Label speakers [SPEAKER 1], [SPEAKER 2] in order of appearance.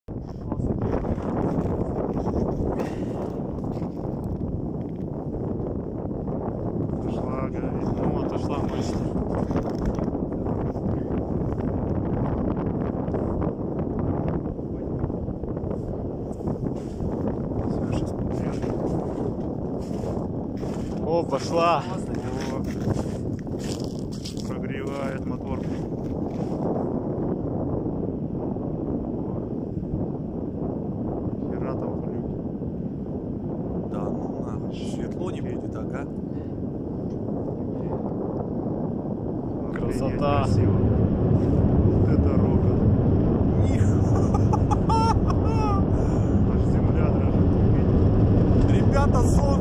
[SPEAKER 1] Отошла, говорит. Ну, отошла мысль. О, пошла! О, прогревает мотор. Хера там глюк.
[SPEAKER 2] Да ну нахуй, светло не будет, ага.
[SPEAKER 1] Красота! Красиво. Вот это рога. Аж земля дрожит.
[SPEAKER 2] Ребята,